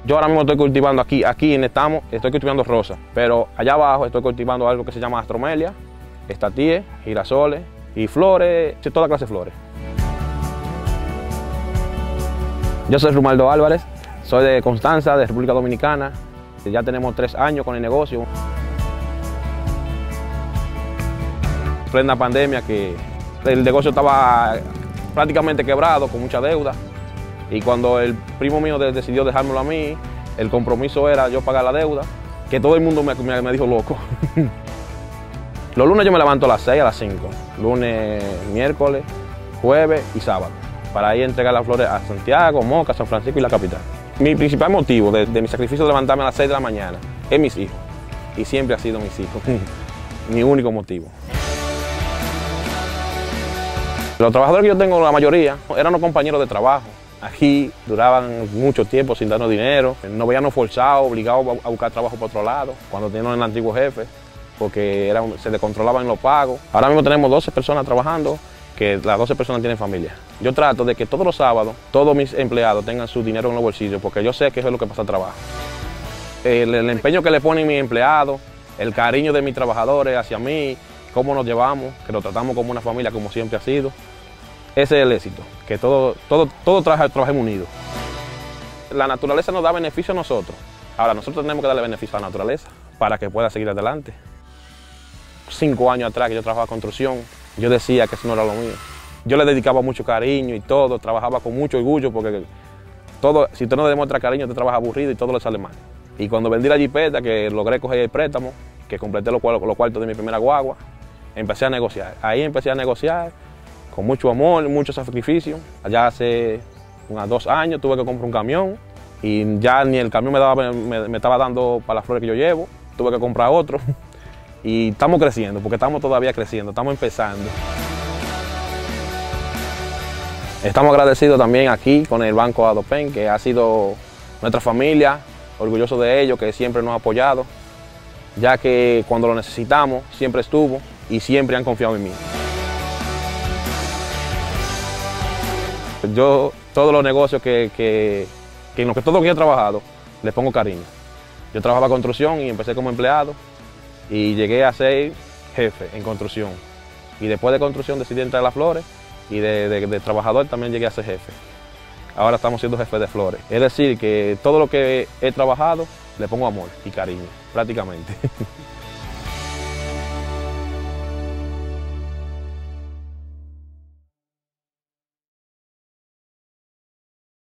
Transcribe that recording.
Yo ahora mismo estoy cultivando aquí en estamos, estoy cultivando rosas, pero allá abajo estoy cultivando algo que se llama astromelia, estatíes, girasoles y flores, toda clase de flores. Yo soy Rumaldo Álvarez, soy de Constanza, de República Dominicana. Ya tenemos 3 años con el negocio. En plena pandemia que el negocio estaba prácticamente quebrado, con mucha deuda. Y cuando el primo mío decidió dejármelo a mí, el compromiso era yo pagar la deuda, que todo el mundo me dijo loco. Los lunes yo me levanto a las 6, a las 5. Lunes, miércoles, jueves y sábado. Para ir a entregar las flores a Santiago, Moca, San Francisco y la capital. Mi principal motivo de mi sacrificio de levantarme a las 6 de la mañana es mis hijos. Y siempre ha sido mis hijos. Mi único motivo. Los trabajadores que yo tengo, la mayoría, eran los compañeros de trabajo. Aquí duraban mucho tiempo sin darnos dinero, nos veíamos forzados, obligados a buscar trabajo por otro lado, cuando teníamos el antiguo jefe, porque se descontrolaban los pagos. Ahora mismo tenemos 12 personas trabajando, que las 12 personas tienen familia. Yo trato de que todos los sábados, todos mis empleados tengan su dinero en los bolsillos, porque yo sé que eso es lo que pasa al trabajo. El empeño que le ponen mis empleados, el cariño de mis trabajadores hacia mí, cómo nos llevamos, que lo tratamos como una familia, como siempre ha sido. Ese es el éxito, que todos trabajemos unidos. La naturaleza nos da beneficio a nosotros. Ahora, nosotros tenemos que darle beneficio a la naturaleza para que pueda seguir adelante. 5 años atrás que yo trabajaba en construcción, yo decía que eso no era lo mío. Yo le dedicaba mucho cariño y todo, trabajaba con mucho orgullo porque si usted no le demuestra cariño, te trabaja aburrido y todo le sale mal. Y cuando vendí la jipeta, que logré coger el préstamo, que completé los cuartos de mi primera guagua, empecé a negociar. Ahí empecé a negociar con mucho amor, mucho sacrificio. Allá hace unos 2 años tuve que comprar un camión y ya ni el camión me estaba dando para las flores que yo llevo. Tuve que comprar otro y estamos creciendo, porque estamos todavía creciendo, estamos empezando. Estamos agradecidos también aquí con el Banco Adopen, que ha sido nuestra familia, orgulloso de ellos, que siempre nos ha apoyado, ya que cuando lo necesitamos siempre estuvo y siempre han confiado en mí. Yo, todos los negocios en los que todo lo que he trabajado, les pongo cariño. Yo trabajaba en construcción y empecé como empleado y llegué a ser jefe en construcción. Y después de construcción decidí entrar a las flores y de trabajador también llegué a ser jefe. Ahora estamos siendo jefes de flores. Es decir, que todo lo que he trabajado le pongo amor y cariño, prácticamente.